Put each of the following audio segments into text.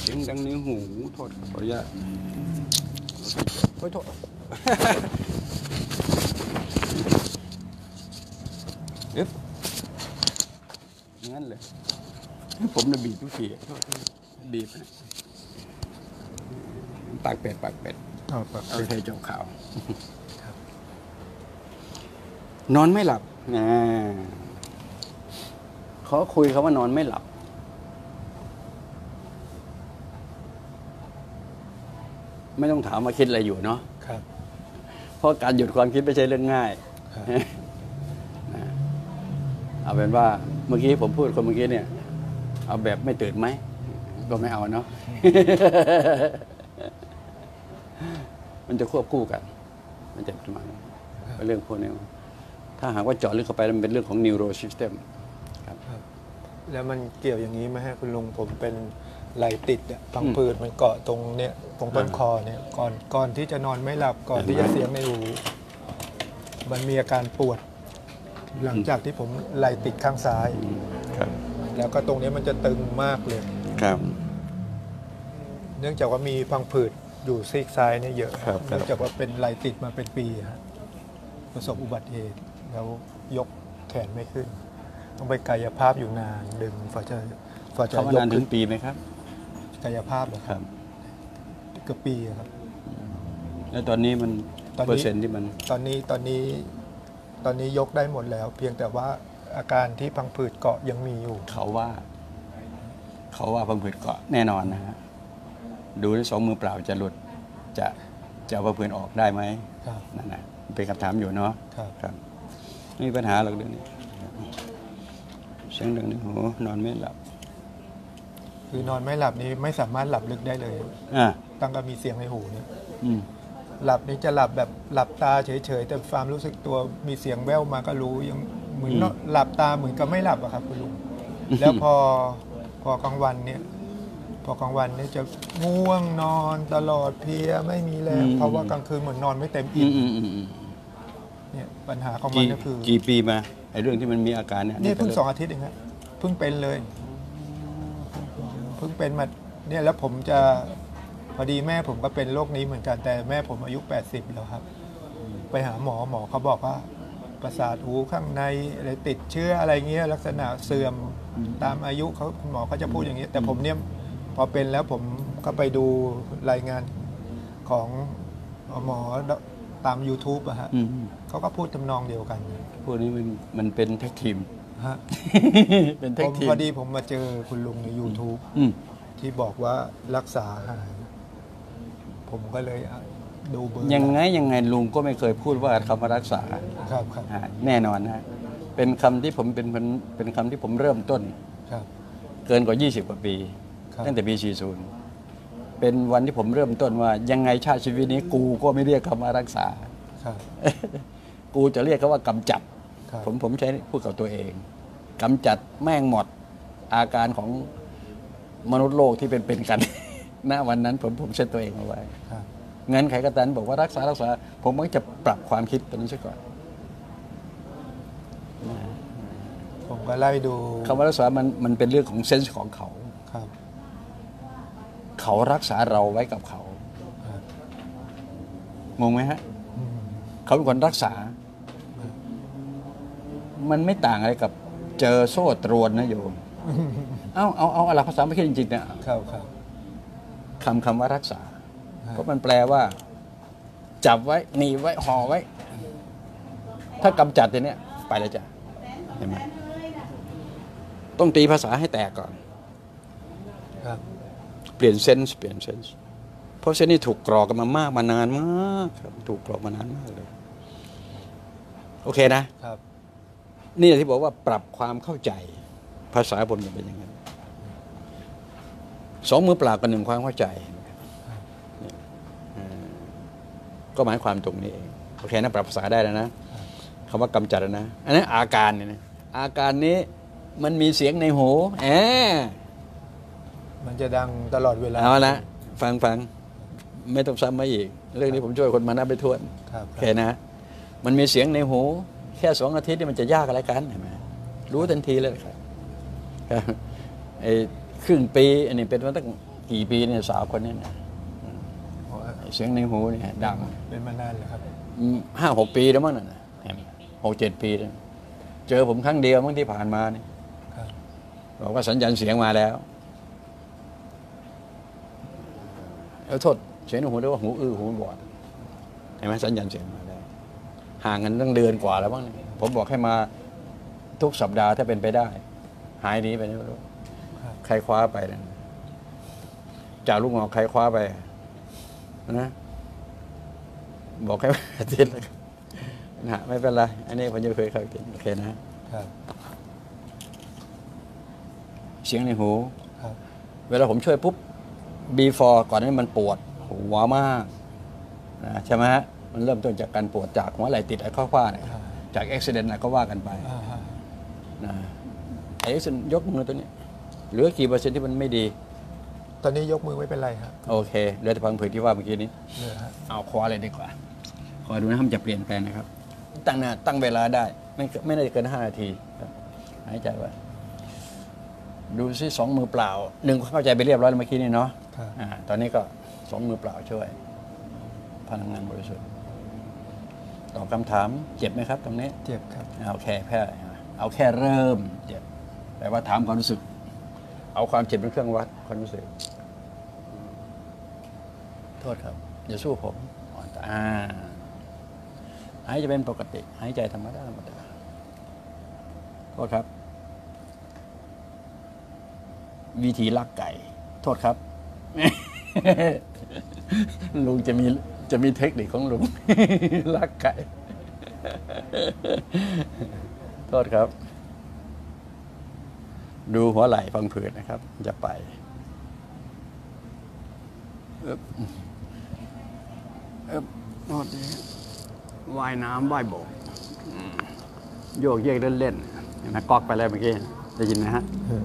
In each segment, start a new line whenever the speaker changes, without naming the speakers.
สียงดังในหูโทษขออนุญาตโทษงั้นเลยผมจะบีบทุกทีบีบปากเป็ดเอาใส่เจ้าข่าวนอนไม่หลับเขาคุยเขาว่านอนไม่หลับไม่ต้องถามว่าคิดอะไรอยู่เนาะเพราะการหยุดความคิดไม่ใช่เรื่องง่ายเอาเป็นว่าเมื่อกี้ผมพูดคนเมื่อกี้เนี่ยเอาแบบไม่ตื่นไหมก็ไม่เอาเนาะ มันจะควบคู่กันมันจะประมาณเรื่องพวกนี้ถ้าหากว่าเจาะลึกเข้าไปมันเป็นเรื่องของ neuro system ครับ
แล้วมันเกี่ยวอย่างนี้ไหมฮะคุณลุงผมเป็นไหลติดอะพังผืดมันเกาะตรงเนี้ยตรงต้นคอเนี่ยก่อนที่จะนอนไม่หลับก่อนที่จะเสียงในหูมันมีอาการปวดหลังจากที่ผมไหลติดข้างซ้ายแล้วก็ตรงนี้มันจะตึงมากเลย
ครับ
เนื่องจากว่ามีพังผืดอยู่ซีกซ้ายเนี่ยเยอะเนื่องจากว่าเป็นไหลติดมาเป็นปีฮะประสบอุบัติเหตุแล้วยกแขนไม่ขึ้นต้องไปกายภาพอยู่นานดึงฝ่าจะ
ยกนานถึงปีไหมครับ
กายภาพเหรอครับเกือบปีครับ
แล้วตอนนี้มันเปอร์เซ็นต์ที่มัน
ตอนนี้ยกได้หมดแล้วเพียงแต่ว่าอาการที่พังผืดเกาะยังมีอยู่
เขาว่าพังผืดเกาะแน่นอนนะฮะดูด้วยสองมือเปล่าจะหลุดจะเอาพังผืดออกได้ไหมนั่นนะเป็นคำถามอยู่เนาะครับไม่มีปัญหาหรอกเรื่องนี้เสียงดังในหูนอนไม่หลับ
คือนอนไม่หลับนี้ไม่สามารถหลับลึกได้เลยตั้งแต่มีเสียงในหูเนี่ยหลับนี่จะหลับแบบหลับตาเฉยๆแต่ความรู้สึกตัวมีเสียงแว่วมาก็รู้ยังเหมือนหลับตาเหมือนกับไม่หลับอะครับคุณลุงแล้วพอกลางวันเนี่ยจะง่วงนอนตลอดเพลียไม่มีแรงเพราะว่ากลางคืนเหมือนนอนไม่เต็มอิ่มเนี่ยปัญหาของมันก็คือ
กี่ปีมาไอ้เรื่องที่มันมีอาการเนี่ย
นี่เพิ่ง2 อาทิตย์เองครับเพิ่งเป็นเลยเพิ่งเป็นมาเนี่ยแล้วผมจะพอดีแม่ผมก็เป็นโรคนี้เหมือนกันแต่แม่ผมอายุ80แล้วครับไปหาหมอเขาบอกว่าประสาทหูข้างในอะไรติดเชื้ออะไรเงี้ยลักษณะเสื่อมตามอายุเขาคุณหมอเขาจะพูดอย่างนี้แต่ผมเนี่ยพอเป็นแล้วผมก็ไปดูรายงานของหมอตาม YouTube อะฮะเขาก็พูดทำนองเดียวกัน
พวกนี้มันเป็นแท็กทีม
ฮะ
เป็นแท็กทีม
พอดีผมมาเจอคุณลุงใน YouTube ที่บอกว่ารักษาหายผมก็เลยดูเบอร์
ยังไงลุงก็ไม่เคยพูดว่าคำว่ารักษา
ครับ
แน่นอนนะเป็นคำที่ผมเป็นคำที่ผมเริ่มต้นเกินกว่า20 กว่าปีตั้งแต่ปี40เป็นวันที่ผมเริ่มต้นว่ายังไงชาติชีวิตนี้กูก็ไม่เรียกคำว่ารักษากูจะเรียกเขาว่ากำจัดผมใช้พูดกับตัวเองกำจัดแม่งหมดอาการของมนุษย์โลกที่เป็นกันณวันนั้นผมเซตตัวเองเอาไว้งั้นใครก็ตามบอกว่ารักษาผมมักจะปรับความคิดตัวนี้ซะก่อน
ผมก็ไล่ดู
คำว่ารักษามันเป็นเรื่องของเซนส์ของเขาเขารักษาเราไว้กับเขางงไหมฮะเขาเป็นคนรักษามันไม่ต่างอะไรกับเจอโซ่ตรวนนะโยมเอาอะไรภาษาไม่ใช่จริงๆนะคำว่ารักษาเพราะมันแปลว่าจับไว้หนีไว้ห่อไว้ถ้ากำจัดตัวเนี้ยไปแล้วจ้ะเห็นไหมต้องตีภาษาให้แตกก่อนเปลี่ยนเซนส์เพราะเซนส์นี่ถูกกรอกกันมานานมากครับถูกกรอกมานานมากเลยโอเคนะครับนี่ที่บอกว่าปรับความเข้าใจภาษาผมจะเป็นอย่างนั้น2 มือเปล่ากับ1 ความเข้าใจก็หมายความตรงนี้เองโอเคนะปรับภาษาได้แล้วนะคำว่ากำจัดนะอันนั้นอาการเนี่ยนะอาการนี้มันมีเสียงในหู
มันจะดังตลอดเวลา
เอาละฟังไม่ต้องซ้ำมาอีกเรื่องนี้ผมช่วยคนมานับไปทั่วโอเคนะมันมีเสียงในหูแค่2 อาทิตย์นี่มันจะยากอะไรกันเห็นไหมรู้ทันทีเลยครับไอ้ครึ่งปีอันนี้เป็นมาตั้งกี่ปีเนี่ยสาวคนนี้เนี่ย
อ๋อ
เสียงในหูเนี่ยดัง
เป็นมานานแล้วครับ
5-6 ปีแล้วมั้งน่ะ6-7 ปีแล้วเจอผมครั้งเดียวมั้งที่ผ่านมานี่
ครับ
บอกว่าสัญญาณเสียงมาแล้วโทษเสียงในหูเรียกว่าหูอื้อหูบอดเห็นไหมสัญญาณเสียงมาแล้วห่างกันตั้งเดือนกว่าแล้วบ้างผมบอกให้มาทุกสัปดาห์ถ้าเป็นไปได้ หายดีไปไม่รู้
ครับ
ใครคว้าไปนะจากลูกหมอกใครคว้าไปนะบอกให้อาทิตย์แล้วกันนะไม่เป็นไรอันนี้ผมจะเคยเข้ากินโอเคนะครับ เสียงในหู
ครับ
เวลาผมช่วยปุ๊บ before ก่อนนั้นมันปวดหัวมากนะใช่ไหมฮะมันเริ่มต้นจากการปวดจากหัวไหล่ติดไอ้ข้อคว้าเนี่ยจากอุบิเหตุนะก็ว่ากันไป
อ่าฮะ
นะไอ้อุบิเหตุยกมือตัวนี้เหลือกี่เปอร์เซ็นต์ที่มันไม่ดี
ตอนนี้ยกมือไม่เป็นไรครับ
โอเคเหลือแต่พังผืดที่ว่าเมื่อกี้นี้
เนี่ยฮะ
เอาคว้าเลยดีกว่าคอยดูนะมันจะเปลี่ยนแปลงนะครับ ตั้งเวลาได้ ไม่น่าจะเกิน5 นาทีครับหายใจไว้ดูซิ2 มือเปล่า1เข้าใจไปเรียบร้อยแล้วเมื่อกี้นี่เนาะ
ครับ
ตอนนี้ก็2 มือเปล่าช่วย พลังงานบริสุทธิ์ตอบคำถามเจ็บไหมครับ ตรงนี้
เจ็บครับ
เอาแค่เริ่มเจ็บแต่ว่าถามความรู้สึก เอาความเจ็บเป็นเครื่องวัดความรู้สึกโทษครับอย่าสู้ผมอ่อนตาหายใจเป็นปกติหายใจธรรมดาโทษครับ วิธีลักไก่ โทษครับ ลุงจะมีเทคนิคของลุง ลักไก่ โทษครับ ดูหัวไหล่พังผืดนะครับ จะไปโทษดีว่ายน้ำว่ายบกโยกเยกเล่นๆเห็นไหมก๊อกไปแล้วเมื่อกี้ได้ยินไหมฮะ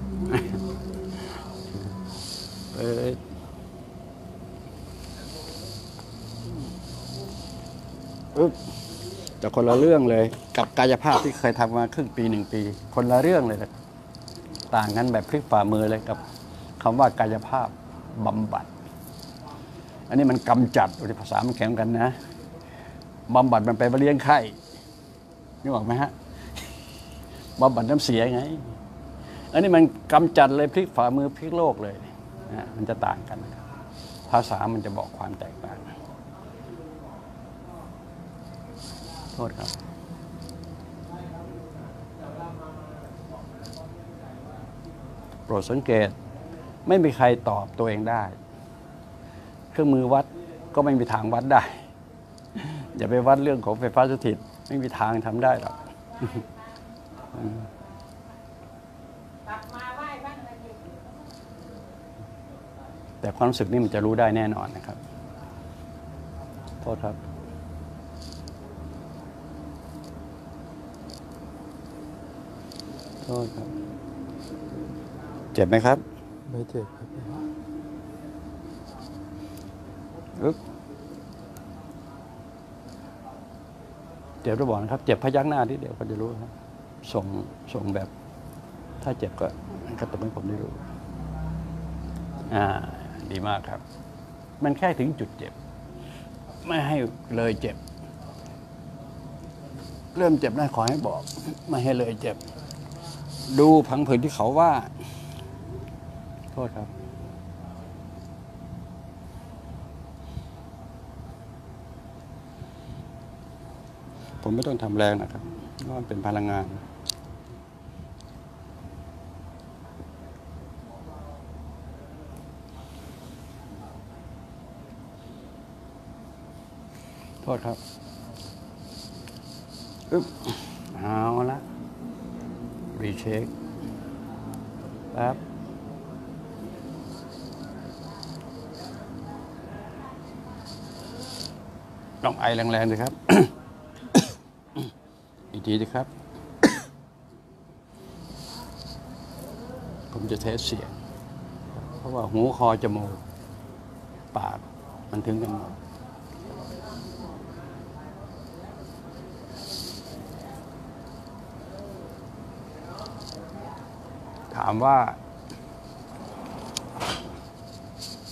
แต่คนละเรื่องเลยกับกายภาพที่เคยทำมาครึ่งปี1 ปี คนละเรื่องเลยนะต่างกันแบบพลิกฝ่ามือเลยกับคำว่ากายภาพบำบัด อันนี้มันกำจัดภาษามันแข็งกันนะบำบัดมันไปเลี้ยงไข้นึกออกไหมฮะบำบัดน้ำเสียไงอันนี้มันกำจัดเลยพลิกฝ่ามือพลิกโลกเลยนะมันจะต่างกันภาษามันจะบอกความแตกต่างโทษครับโปรดสังเกตไม่มีใครตอบตัวเองได้เครื่องมือวัดก็ไม่มีทางวัดได้อย่าไปวัดเรื่องของไฟฟ้าสถิตไม่มีทางทำได้หรอกแต่ความรู้สึกนี่มันจะรู้ได้แน่นอนนะครับโทษครับโทษครับเจ็บไหมครับ
ไม่เจ็บครับ
เจ็บระบอกนะครับเจ็บพยักหน้าที่เดี๋ยวก็จะรู้ครับส่งแบบถ้าเจ็บก็ตบให้ผมได้รู้ดีมากครับมันแค่ถึงจุดเจ็บไม่ให้เลยเจ็บเริ่มเจ็บได้ขอให้บอกไม่ให้เลยเจ็บดูพังผืดที่เขาว่าโทษครับผมไม่ต้องทำแรงนะครับเพราะมันเป็นพลังงานโทษครับเอาละรีเช็คแป๊บลองไอแรงๆเลยครับ อีกทีสิครับ ผมจะเทสเสียงเพราะว่าหูคอจมูกปากมันถึงกันหมดถามว่า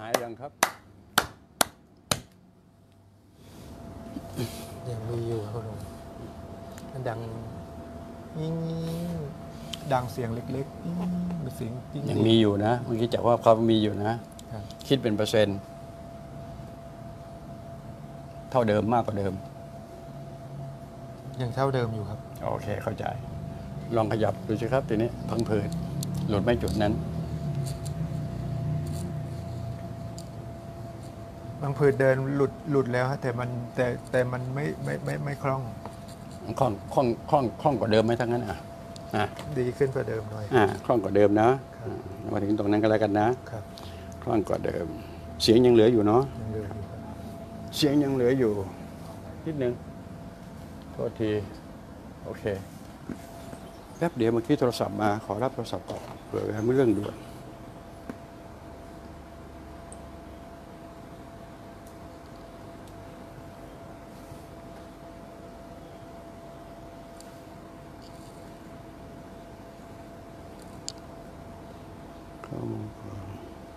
ายยังครับ
ยังมีอยู่ครับผมมันดังยิ่งดังเสียงเล็กๆเป็นเสียงจริง
ยังมีอยู่นะเมื่อกี้จากว่าเขามีอยู่นะ
ครับ
คิดเป็นเปอร์เซ็นต์เท่าเดิมมากกว่าเดิม
ยังเท่าเดิมอยู่ครับ
โอเคเข้าใจ ลองขยับดูสิครับทีนี้พังผืดหลุดไม่จุดนั้น
บางผืนเดินหลุดแล้วฮะแต่มันไม่คล่อง
คล่องกว่าเดิมไหมทั้งนั้นอ่ะ
ดีขึ้นกว่าเดิมหน่อย
คล่องกว่าเดิมนะครับ มาถึงตรงนั้นก็แล้วกันนะครับ คล่องกว่าเดิม เสียงยังเหลืออยู่เนาะ
ยังเดินอยู่ครับ
เสียงยังเหลืออยู่นิดนึงโทษทีโอเคแป๊บเดียวเมื่อกี้โทรศัพท์มาขอรับโทรศัพท์ก่อนเผื่อมีเรื่องด่วนเข้ามาก่อน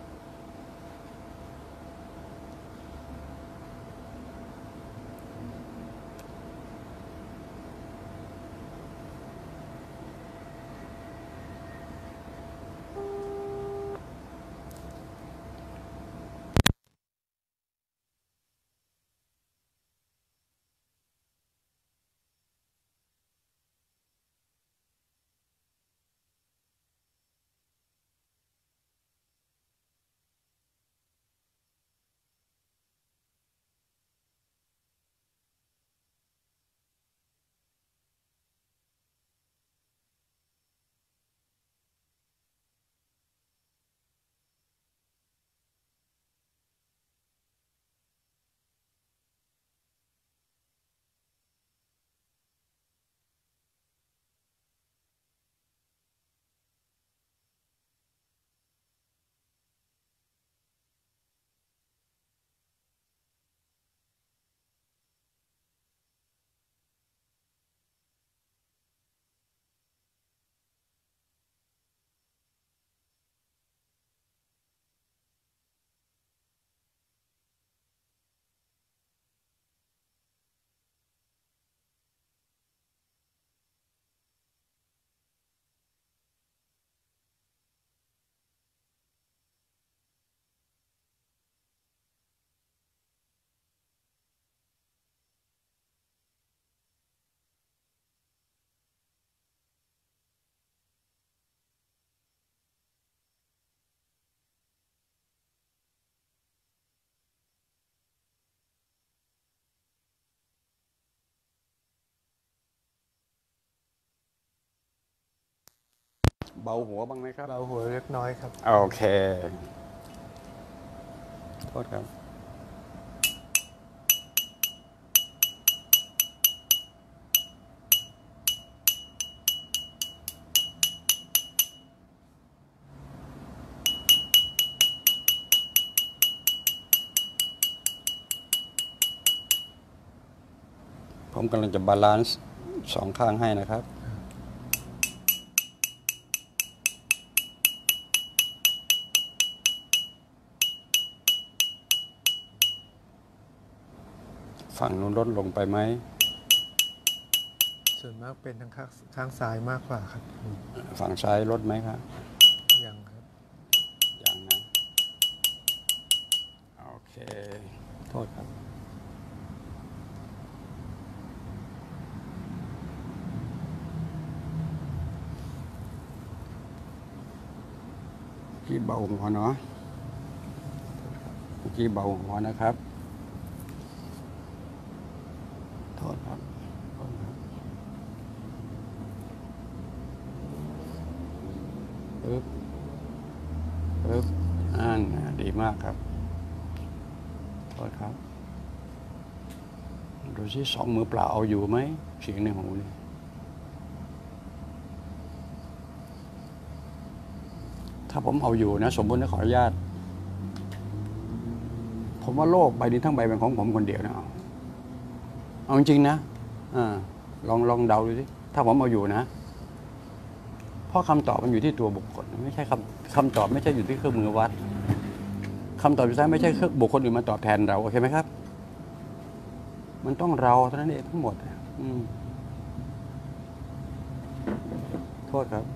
เบาหัวบ้างไหมครับ
เบาหัวเล็กน้อยครับ
โอเคโทษครับผมกำลังจะบาลานซ์สองข้างให้นะครับฝั่งนู้นลดลงไปไหม
ส่วนมากเป็นทางข้างซ้ายมากกว่าครับ
ฝั่งซ้ายลดไหมครับ
ยังครับ
อย่างนะโอเคโทษครับที่เบาหัวเนาะเมื่อกี้เบาหัวนะครับโทษครับโทษครับปึ๊บดีมากครับโทษครับดูสิสองมือเปล่าเอาอยู่ไหมเสียงในหูนี่ถ้าผมเอาอยู่นะสมบูรณ์ขออนุญาตผมว่าโลกใบนี้ทั้งใบเป็นของผมคนเดียวนะเอาจริงๆนะลองเดาดูสิถ้าผมเอาอยู่นะเพราะคำตอบมันอยู่ที่ตัวบุคคลไม่ใช่คำตอบไม่ใช่อยู่ที่เครื่องมือวัดคำตอบสุดท้ายไม่ใช่บุคคลอื่นมาตอบแทนเราโอเคไหมครับ มันต้องเราเท่านั้นเองทั้งหมดโทษครับ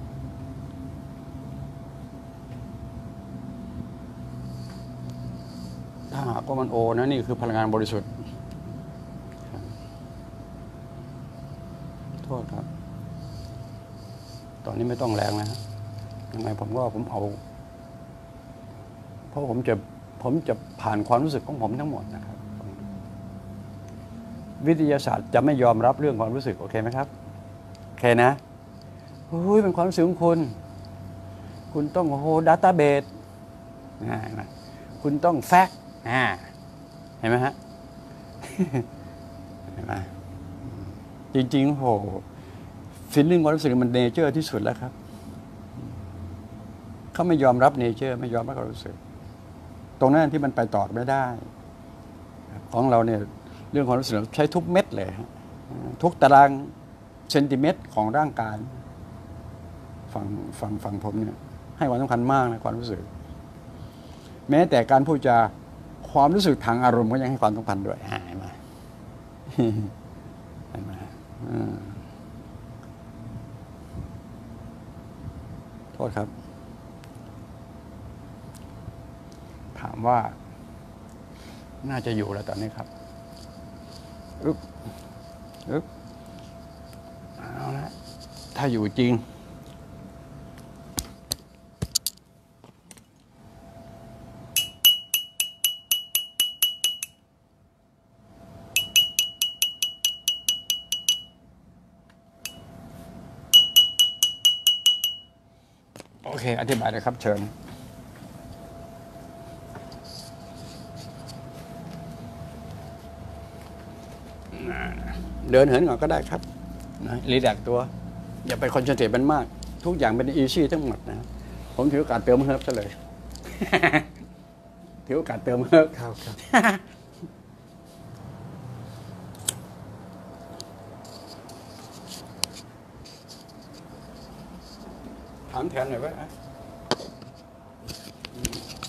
ถ้าหากว่ามันโอนะนี่คือพลังงานบริสุทธิ์โทษครับตอนนี้ไม่ต้องแรงนะยังไงผมเอาเพราะผมจะผ่านความรู้สึกของผมทั้งหมดนะครับวิทยาศาสตร์จะไม่ยอมรับเรื่องความรู้สึกโอเคไหมครับโอเคนะโอ้ยเป็นความรู้สึกของคุณต้องโอ้โหดัตต้าเบสคุณต้องแฟกต์เห็นไหมฮะ เห็นไหมจริงๆโหฟีลลิ่งความรู้สึกมันเนเจอร์ที่สุดแล้วครับเขาไม่ยอมรับเนเจอร์ไม่ยอมรับความรู้สึกตรงนั้นที่มันไปต่อไม่ได้ของเราเนี่ยเรื่องความรู้สึกใช้ทุกเม็ดเลยทุกตารางเซนติเมตรของร่างกายฝั่งผมเนี่ยให้ความสำคัญมากนะความรู้สึกแม้แต่การพูดจาความรู้สึกทางอารมณ์ก็ยังให้ความสำคัญด้วยเห็นไหมเห็นไหมโทษครับถามว่าน่าจะอยู่แล้วตอนนี้ครับเอาละถ้าอยู่จริงโอเคอธิบายเลยครับเชิญเดินเหินก่อนก็ได้ครับนะรีแลกซ์ตัวอย่าไปคอนเซนเทรตมันมากทุกอย่างเป็นอีซี่ทั้งหมดนะผมถือโอกาสเติมเฮิร์บซะเลย ถือโอกาสเติมเฮิร์บครับถามแทนหน่อยว่า